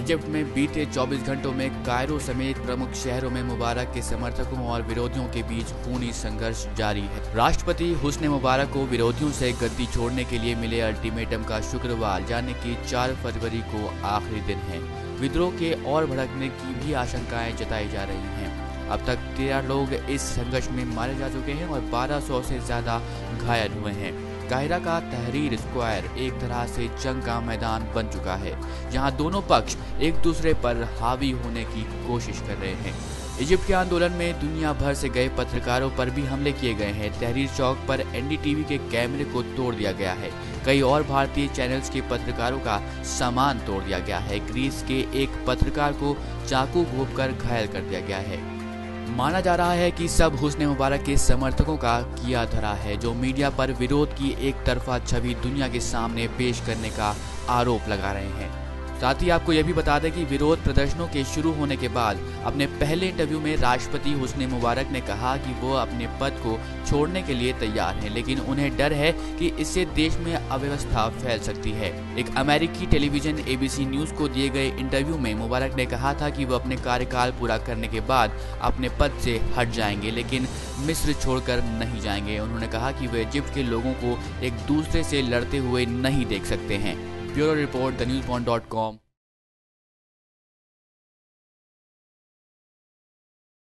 Egypt में बीते 24 घंटों में कायरो समेत प्रमुख शहरों में मुबारक के समर्थकों और विरोधियों के बीच खूनी संघर्ष जारी है। राष्ट्रपति हुस्ने मुबारक को विरोधियों से गद्दी छोड़ने के लिए मिले अल्टीमेटम का शुक्रवार यानी कि 4 फरवरी को आखिरी दिन है। विद्रोह के और भड़कने की भी आशंकाएं जताई जा रही हैं। अब तक 13 लोग इस संघर्ष में मारे जा चुके हैं और 1200 से ज्यादा घायल हुए हैं। काहिरा का तहरीर स्क्वायर एक तरह से जंग का मैदान बन चुका है, जहां दोनों पक्ष एक दूसरे पर हावी होने की कोशिश कर रहे हैं। इजिप्ट के आंदोलन में दुनिया भर से गए पत्रकारों पर भी हमले किए गए हैं। तहरीर चौक पर एनडीटीवी के कैमरे को तोड़ दिया गया है। कई और भारतीय चैनल्स के पत्रकारों का सामान तोड़ दिया गया है। ग्रीस के एक पत्रकार को चाकू घोंपकर घायल कर दिया गया है। माना जा रहा है कि सब हुस्ने मुबारक के समर्थकों का किया धरा है, जो मीडिया पर विरोध की एक तरफा छवि दुनिया के सामने पेश करने का आरोप लगा रहे हैं। साथ ही आपको यह भी बता दें कि विरोध प्रदर्शनों के शुरू होने के बाद अपने पहले इंटरव्यू में राष्ट्रपति हुस्ने मुबारक ने कहा कि वो अपने पद को छोड़ने के लिए तैयार हैं, लेकिन उन्हें डर है कि इससे देश में अव्यवस्था फैल सकती है। एक अमेरिकी टेलीविजन ABC न्यूज को दिए गए इंटरव्यू में मुबारक ने कहा था कि वो अपने कार्यकाल पूरा करने के बाद अपने पद से हट जाएंगे, लेकिन मिस्र छोड़कर नहीं जाएंगे। उन्होंने कहा कि वे इजिप्ट के लोगों को एक दूसरे से लड़ते हुए नहीं देख सकते हैं। Bureau report, theNewsPoint.com।